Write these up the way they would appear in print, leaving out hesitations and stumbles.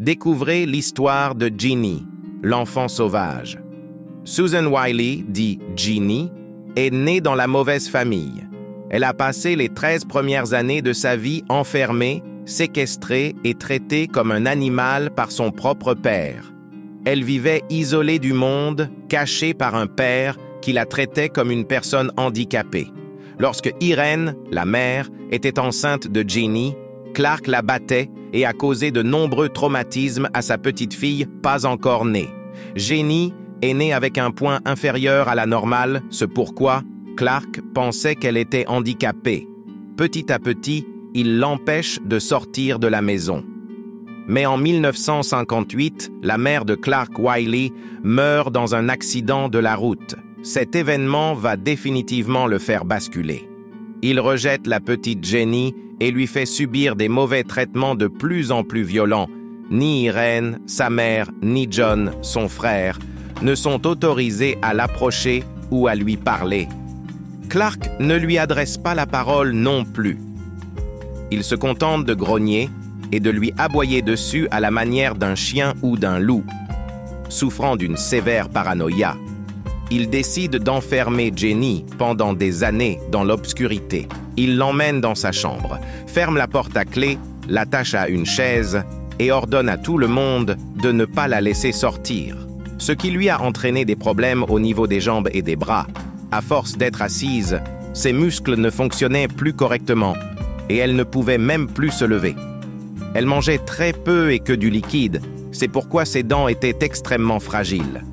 Découvrez l'histoire de Ginny, l'enfant sauvage. Susan Wiley, dit Ginny, est née dans la mauvaise famille. Elle a passé les 13 premières années de sa vie enfermée, séquestrée et traitée comme un animal par son propre père. Elle vivait isolée du monde, cachée par un père qui la traitait comme une personne handicapée. Lorsque Irene, la mère, était enceinte de Ginny, Clark la battait et a causé de nombreux traumatismes à sa petite fille pas encore née. Ginny est née avec un point inférieur à la normale, ce pourquoi Clark pensait qu'elle était handicapée. Petit à petit, il l'empêche de sortir de la maison. Mais en 1958, la mère de Clark Wiley meurt dans un accident de la route. Cet événement va définitivement le faire basculer. Il rejette la petite Jenny et lui fait subir des mauvais traitements de plus en plus violents. Ni Irene, sa mère, ni John, son frère, ne sont autorisés à l'approcher ou à lui parler. Clark ne lui adresse pas la parole non plus. Il se contente de grogner et de lui aboyer dessus à la manière d'un chien ou d'un loup. Souffrant d'une sévère paranoïa, il décide d'enfermer Jenny pendant des années dans l'obscurité. Il l'emmène dans sa chambre, ferme la porte à clé, l'attache à une chaise et ordonne à tout le monde de ne pas la laisser sortir. Ce qui lui a entraîné des problèmes au niveau des jambes et des bras. À force d'être assise, ses muscles ne fonctionnaient plus correctement et elle ne pouvait même plus se lever. Elle mangeait très peu et que du liquide, c'est pourquoi ses dents étaient extrêmement fragiles.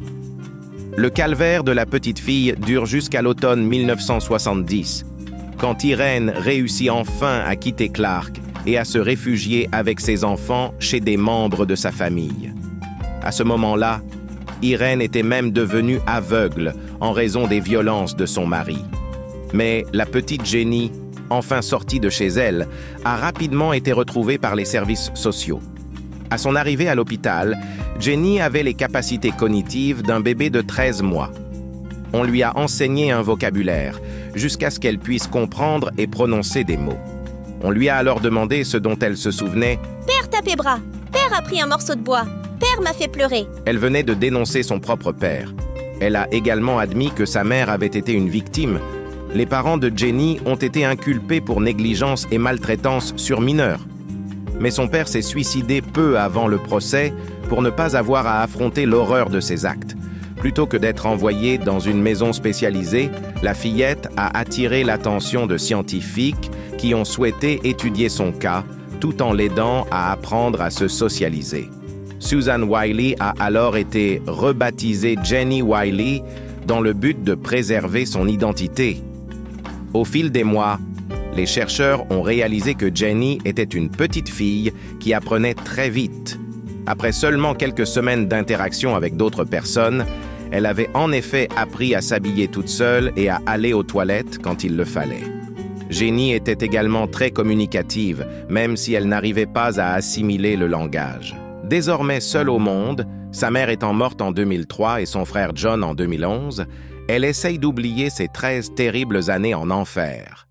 Le calvaire de la petite fille dure jusqu'à l'automne 1970, quand Irene réussit enfin à quitter Clark et à se réfugier avec ses enfants chez des membres de sa famille. À ce moment-là, Irene était même devenue aveugle en raison des violences de son mari. Mais la petite Jenny, enfin sortie de chez elle, a rapidement été retrouvée par les services sociaux. À son arrivée à l'hôpital, Jenny avait les capacités cognitives d'un bébé de 13 mois. On lui a enseigné un vocabulaire, jusqu'à ce qu'elle puisse comprendre et prononcer des mots. On lui a alors demandé ce dont elle se souvenait. « Père tapait bras. Père a pris un morceau de bois. Père m'a fait pleurer. » Elle venait de dénoncer son propre père. Elle a également admis que sa mère avait été une victime. Les parents de Jenny ont été inculpés pour négligence et maltraitance sur mineurs. Mais son père s'est suicidé peu avant le procès pour ne pas avoir à affronter l'horreur de ses actes. Plutôt que d'être envoyée dans une maison spécialisée, la fillette a attiré l'attention de scientifiques qui ont souhaité étudier son cas, tout en l'aidant à apprendre à se socialiser. Susan Wiley a alors été rebaptisée Jenny Wiley dans le but de préserver son identité. Au fil des mois, les chercheurs ont réalisé que Jenny était une petite fille qui apprenait très vite. Après seulement quelques semaines d'interaction avec d'autres personnes, elle avait en effet appris à s'habiller toute seule et à aller aux toilettes quand il le fallait. Jenny était également très communicative, même si elle n'arrivait pas à assimiler le langage. Désormais seule au monde, sa mère étant morte en 2003 et son frère John en 2011, elle essaye d'oublier ces 13 terribles années en enfer.